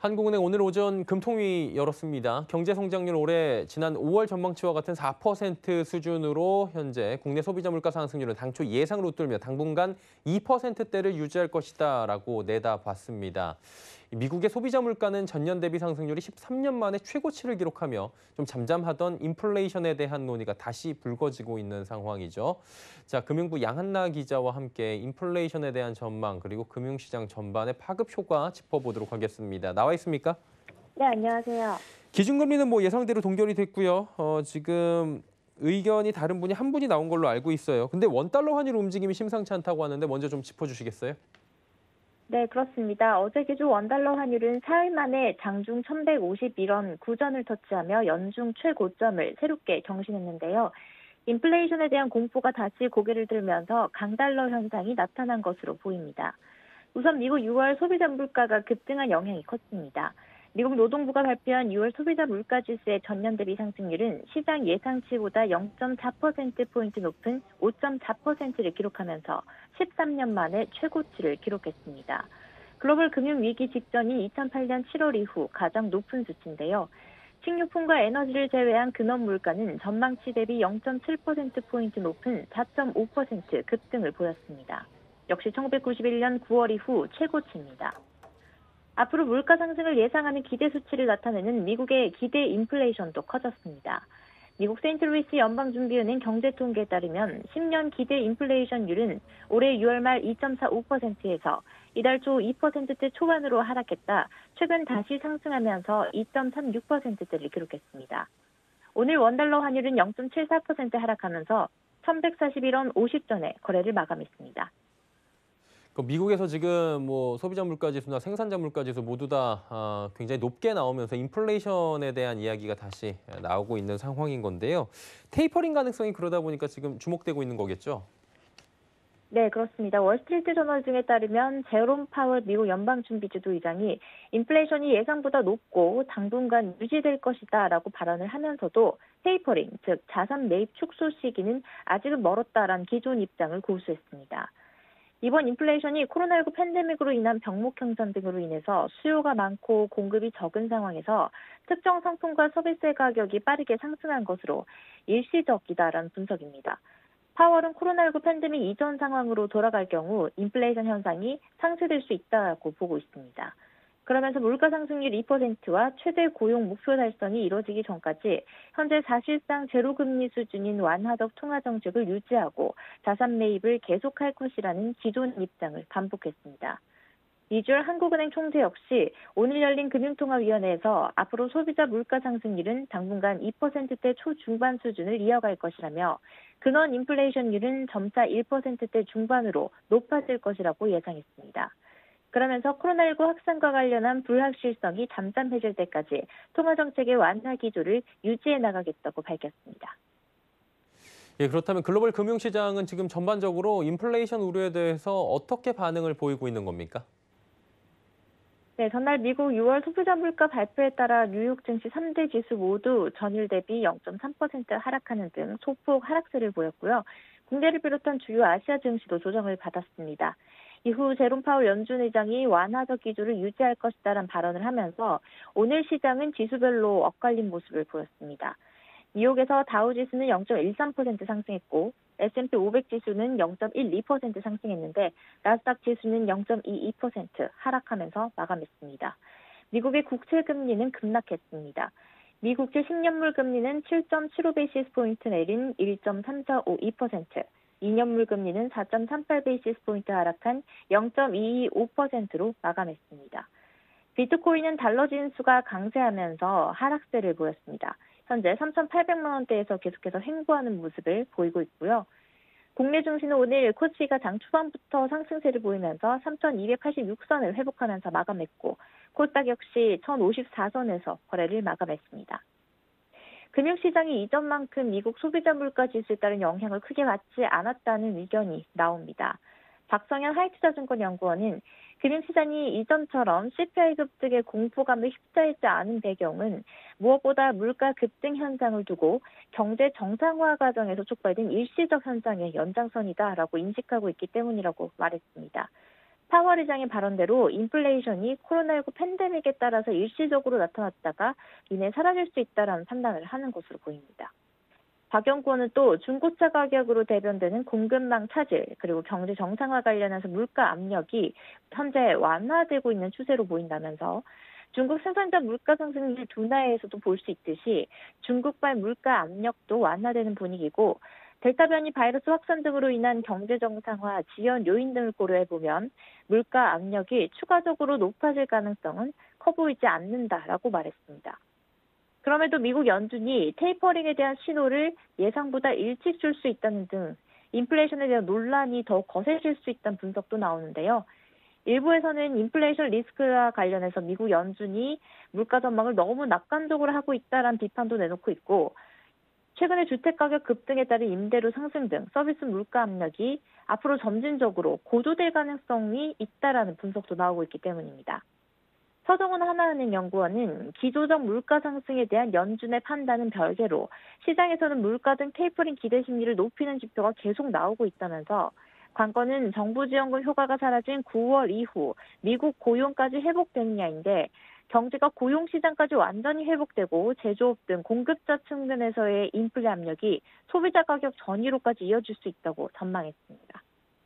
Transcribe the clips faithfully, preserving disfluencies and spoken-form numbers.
한국은행 오늘 오전 금통위 열었습니다. 경제 성장률 올해 지난 오월 전망치와 같은 사 퍼센트 수준으로 현재 국내 소비자 물가 상승률은 당초 예상을 웃돌며 당분간 이 퍼센트대를 유지할 것이다라고 내다봤습니다. 미국의 소비자 물가는 전년 대비 상승률이 십삼 년 만에 최고치를 기록하며 좀 잠잠하던 인플레이션에 대한 논의가 다시 불거지고 있는 상황이죠. 자, 금융부 양한나 기자와 함께 인플레이션에 대한 전망 그리고 금융시장 전반의 파급 효과 짚어보도록 하겠습니다. 나와 있습니까? 네, 안녕하세요. 기준금리는 뭐 예상대로 동결이 됐고요. 어, 지금 의견이 다른 분이 한 분이 나온 걸로 알고 있어요. 근데 원달러 환율 움직임이 심상치 않다고 하는데 먼저 좀 짚어주시겠어요? 네, 그렇습니다. 어제 기준 원달러 환율은 사흘 만에 장중 천백오십일 원 구전을 터치하며 연중 최고점을 새롭게 경신했는데요. 인플레이션에 대한 공포가 다시 고개를 들면서 강달러 현상이 나타난 것으로 보입니다. 우선 미국 유월 소비자 물가가 급등한 영향이 컸습니다. 미국 노동부가 발표한 유월 소비자 물가 지수의 전년 대비 상승률은 시장 예상치보다 영 점 사 퍼센트포인트 높은 오 점 사 퍼센트를 기록하면서 십삼 년 만에 최고치를 기록했습니다. 글로벌 금융위기 직전인 이천팔 년 칠월 이후 가장 높은 수치인데요. 식료품과 에너지를 제외한 근원 물가는 전망치 대비 영 점 칠 퍼센트포인트 높은 사 점 오 퍼센트 급등을 보였습니다. 역시 천구백구십일 년 구월 이후 최고치입니다. 앞으로 물가 상승을 예상하는 기대 수치를 나타내는 미국의 기대 인플레이션도 커졌습니다. 미국 세인트루이스 연방준비은행 경제통계에 따르면 십 년 기대 인플레이션율은 올해 유월 말 이 점 사오 퍼센트에서 이달 초 이 퍼센트대 초반으로 하락했다 최근 다시 상승하면서 이 점 삼육 퍼센트대를 기록했습니다. 오늘 원달러 환율은 영 점 칠사 퍼센트 하락하면서 천백사십일 원 오십 전에 거래를 마감했습니다. 그 미국에서 지금 뭐 소비자 물가 지수나 생산자 물가 지수 모두 다 아, 굉장히 높게 나오면서 인플레이션에 대한 이야기가 다시 나오고 있는 상황인 건데요. 테이퍼링 가능성이 그러다 보니까 지금 주목되고 있는 거겠죠? 네, 그렇습니다. 월스트리트 저널 등에 따르면 제롬 파월 미국 연방준비제도 의장이 인플레이션이 예상보다 높고 당분간 유지될 것이다라고 발언을 하면서도 테이퍼링, 즉 자산 매입 축소 시기는 아직은 멀었다라는 기존 입장을 고수했습니다. 이번 인플레이션이 코로나십구 팬데믹으로 인한 병목 형성 등으로 인해서 수요가 많고 공급이 적은 상황에서 특정 상품과 서비스의 가격이 빠르게 상승한 것으로 일시적이다라는 분석입니다. 파월은 코로나십구 팬데믹 이전 상황으로 돌아갈 경우 인플레이션 현상이 상쇄될 수 있다고 보고 있습니다. 그러면서 물가 상승률 이 퍼센트와 최대 고용 목표 달성이 이뤄지기 전까지 현재 사실상 제로금리 수준인 완화적 통화 정책을 유지하고 자산 매입을 계속할 것이라는 기존 입장을 반복했습니다. 이주열 한국은행 총재 역시 오늘 열린 금융통화위원회에서 앞으로 소비자 물가 상승률은 당분간 이 퍼센트대 초중반 수준을 이어갈 것이라며 근원 인플레이션율은 점차 일 퍼센트대 중반으로 높아질 것이라고 예상했습니다. 그러면서 코로나십구 확산과 관련한 불확실성이 잠잠해질 때까지 통화정책의 완화 기조를 유지해 나가겠다고 밝혔습니다. 예, 그렇다면 글로벌 금융시장은 지금 전반적으로 인플레이션 우려에 대해서 어떻게 반응을 보이고 있는 겁니까? 네, 전날 미국 유월 소비자 물가 발표에 따라 뉴욕 증시 삼 대 지수 모두 전일 대비 영 점 삼 퍼센트 하락하는 등 소폭 하락세를 보였고요. 국내를 비롯한 주요 아시아 증시도 조정을 받았습니다. 이후 제롬 파월 연준 의장이 완화적 기조를 유지할 것이다라는 발언을 하면서 오늘 시장은 지수별로 엇갈린 모습을 보였습니다. 뉴욕에서 다우지수는 영 점 일삼 퍼센트 상승했고 에스 앤 피 오백 지수는 영 점 일이 퍼센트 상승했는데 나스닥 지수는 영 점 이이 퍼센트 하락하면서 마감했습니다. 미국의 국채 금리는 급락했습니다. 미 국채 십 년물 금리는 칠 점 칠오 베이시스 포인트 내린 일 점 삼사오이 퍼센트, 이 년물 금리는 사 점 삼팔 베이시스 포인트 하락한 영 점 이이오 퍼센트로 마감했습니다. 비트코인은 달러 진수가 강세하면서 하락세를 보였습니다. 현재 삼천팔백만 원대에서 계속해서 횡보하는 모습을 보이고 있고요. 국내 증시는 오늘 코스피가 장 초반부터 상승세를 보이면서 삼천이백팔십육 선을 회복하면서 마감했고 코스닥 역시 천오십사 선에서 거래를 마감했습니다. 금융시장이 이전만큼 미국 소비자 물가 지수에 따른 영향을 크게 받지 않았다는 의견이 나옵니다. 박성현 하이투자증권 연구원은 금융시장이 이전처럼 씨피아이 급등의 공포감을 휩싸이지 않은 배경은 무엇보다 물가 급등 현상을 두고 경제 정상화 과정에서 촉발된 일시적 현상의 연장선이다라고 인식하고 있기 때문이라고 말했습니다. 사월 의장의 발언대로 인플레이션이 코로나십구 팬데믹에 따라서 일시적으로 나타났다가 이내 사라질 수 있다라는 판단을 하는 것으로 보입니다. 박 연구원은 또 중고차 가격으로 대변되는 공급망 차질, 그리고 경제 정상화 관련해서 물가 압력이 현재 완화되고 있는 추세로 보인다면서 중국 생산자 물가 상승률 둔화에서도 볼 수 있듯이 중국발 물가 압력도 완화되는 분위기고, 델타 변이 바이러스 확산 등으로 인한 경제 정상화, 지연 요인 등을 고려해보면 물가 압력이 추가적으로 높아질 가능성은 커 보이지 않는다라고 말했습니다. 그럼에도 미국 연준이 테이퍼링에 대한 신호를 예상보다 일찍 줄 수 있다는 등 인플레이션에 대한 논란이 더 거세질 수 있다는 분석도 나오는데요. 일부에서는 인플레이션 리스크와 관련해서 미국 연준이 물가 전망을 너무 낙관적으로 하고 있다라는 비판도 내놓고 있고, 최근에 주택가격 급등에 따른 임대료 상승 등 서비스 물가 압력이 앞으로 점진적으로 고조될 가능성이 있다라는 분석도 나오고 있기 때문입니다. 서정훈 하나은행 연구원은 기조적 물가 상승에 대한 연준의 판단은 별개로 시장에서는 물가 등 테이퍼링 기대 심리를 높이는 지표가 계속 나오고 있다면서 관건은 정부 지원금 효과가 사라진 구월 이후 미국 고용까지 회복되느냐인데, 경제가 고용 시장까지 완전히 회복되고 제조업 등 공급자 측면에서의 인플레 압력이 소비자 가격 전이로까지 이어질 수 있다고 전망했습니다.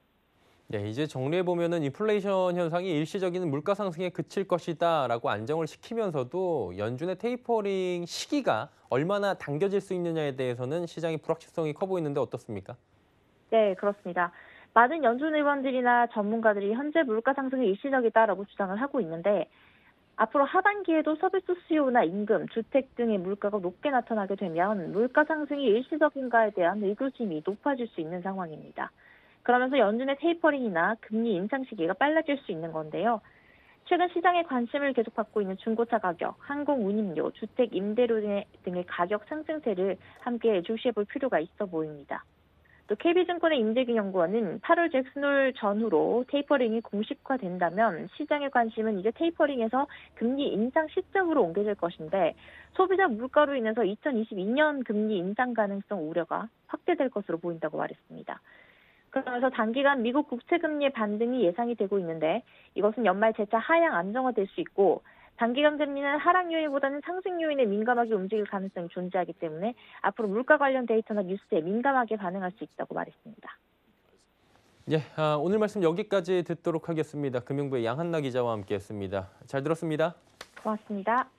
네, 이제 정리해 보면은 인플레이션 현상이 일시적인 물가 상승에 그칠 것이다라고 안정을 시키면서도 연준의 테이퍼링 시기가 얼마나 당겨질 수 있느냐에 대해서는 시장의 불확실성이 커 보이는데 어떻습니까? 네, 그렇습니다. 많은 연준 의원들이나 전문가들이 현재 물가 상승이 일시적이다라고 주장을 하고 있는데, 앞으로 하반기에도 서비스 수요나 임금, 주택 등의 물가가 높게 나타나게 되면 물가 상승이 일시적인가에 대한 의구심이 높아질 수 있는 상황입니다. 그러면서 연준의 테이퍼링이나 금리 인상 시기가 빨라질 수 있는 건데요. 최근 시장에 관심을 계속 받고 있는 중고차 가격, 항공 운임료, 주택 임대료 등의 가격 상승세를 함께 주시해 볼 필요가 있어 보입니다. 또 케이비증권의 임재균 연구원은 팔월 잭슨홀 전후로 테이퍼링이 공식화된다면 시장의 관심은 이제 테이퍼링에서 금리 인상 시점으로 옮겨질 것인데, 소비자 물가로 인해서 이천이십이 년 금리 인상 가능성 우려가 확대될 것으로 보인다고 말했습니다. 그러면서 단기간 미국 국채금리의 반등이 예상이 되고 있는데, 이것은 연말 재차 하향 안정화될 수 있고, 단기간 금리는 하락 요인보다는 상승 요인에 민감하게 움직일 가능성이 존재하기 때문에 앞으로 물가 관련 데이터나 뉴스에 민감하게 반응할 수 있다고 말했습니다. 예, 아, 오늘 말씀 여기까지 듣도록 하겠습니다. 금융부의 양한나 기자와 함께했습니다. 잘 들었습니다. 고맙습니다.